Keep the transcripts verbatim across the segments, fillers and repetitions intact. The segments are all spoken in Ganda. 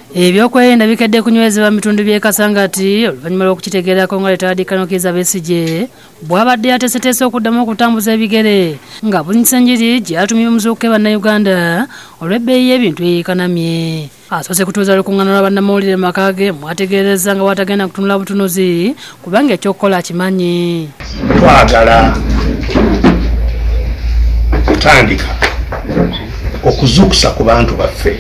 Ebyokwerinda bikedde kunywezebwa mu bitundu by'e Kasangati oluvannyuma lw'okukitegeerako nga Letadikano Kiiza Besigye bw'abadde yateeseteese okuddamu okutambuza ebigere nga bunyisa enjiri gy'atuumye muzuukuke Bannayuganda olw'ebbeeyi y'ebintu eyeekanamye. Asoose kutuuza lukuŋŋaana lwa bannamawulire makaage mwategeereza nga watagenda kutunula butunuzi kubanga eky'okukola akimanyi. Twagala kutandika okuzuukusa ku bantu baffe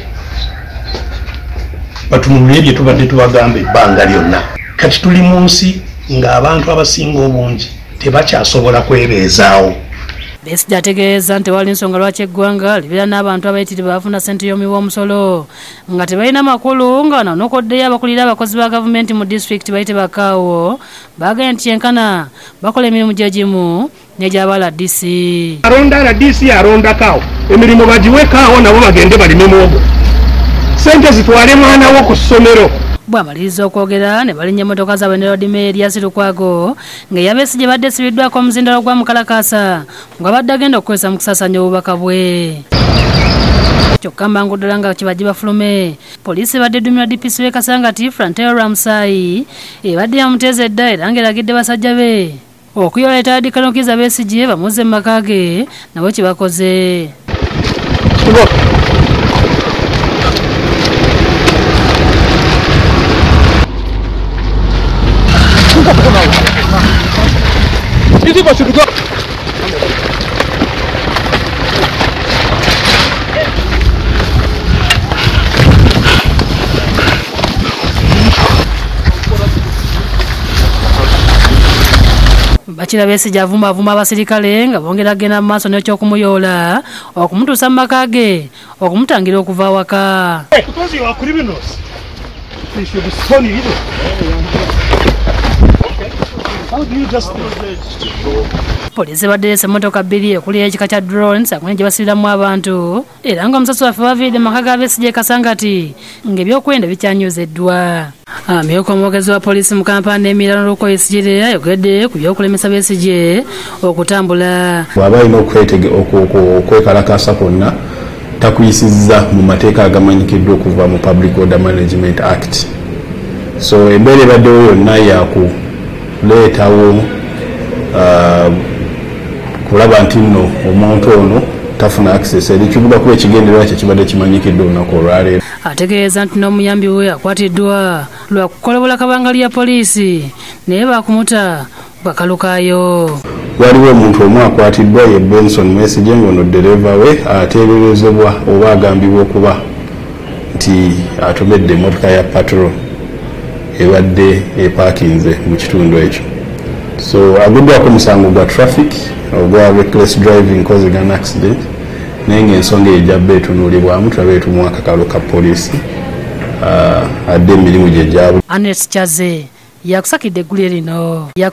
batunulire bye tubadde tubagamba ebbanga lyonna. Kati tuli mu nsi ng'abantu abasinga obungi tebakyasobola kwebeezaawo. Besigye ategeeza nti wali nsonga lwaki eggwanga libeera n'abantu abayitirirwa bafuna ssente y'omuwi w'omusolo nga tebalina makulu nga n'okoddeyo abakulira abakozi ba gavumenti mu disitulikiti bayite bakaawo baagambye nti yenkana bakola emirimu gye gimu n'egy'aba R D C. Alonda R D C alonda kaawo emirimu bagiwe kaawo nabo bagende balime muwogo. Sente zitwale mwana wo ku ssomero. Bw'amaliriza okwogera ne balinnya emmotoka zaabwe ne Lodimeri Erias Lukwago nga eya Besigye badde sibiddwako omuzindalo gwa mukalakaasa nga badde agenda okukozesa mu kusaasaanya obubaka bwe. Kyokka mbangu ddala nga kibajje bafulume poliisi badde eddumira D P C w'e Kasangati Frantero Ramsay ebadde yamuteeza edda era ng'eragidde basajja be okuyola Letadikano Kiiza Besigye bamuzze mu makaage nabo kye bakoze. Bakira Besigye avuma avuma abasirikale nga bongera agenda mu maaso n'ekyokumuyoola okumutuusa mu makaage okumutangira okuva awaka. Poliisi baddereesa emmotoka bbiri okuli ekika kya drones akune gye basibiramu abantu era nga omusasi waffe baviiridde mu maka ga Besigye e Kasangati ng'ebyokwerinda bikyanyuzeddwa. Amyuka omwogezi wa poliisi mu kampani emirano Luko Yesigere ayogedde ku by'okulemesa Besigye okutambula. Bw'aba alina okwekalakaasa kwonna takuyisizza mu mateeka agamanyikiddwa okuva mu Public Order Management Act. So embeera ebaddewo yonna yakuleetawo uh, kulaba nti nno omuntu ono tafuna access eri kivuga kuba ekigendererwa kye kibadde kimanyikiddwa olunaku olwaleero. Ategeeza nti n'omuyambi we akwatiddwa lwa kukolebola kabanga lya poliisi naye bakumuta bakalukaayo. Waliwo omuntu omu akwatiddwa ye Benson Besigye ng'ono ddereva we ateeberezebwa oba agambibwa okuba nti atomedde emmotoka ya patrol ebadde epaakinze mu kitundu ekyo. So aguddwako omusango gwa traffic ogwa reckless driving causing an accident naye ng'ensonga ejjabba etunuulibwamu tulabe etumuwa akakalo ka poliisi uh, adde emirimu gye gyabwe. Anet Chaze yakusakidde eggulire lino.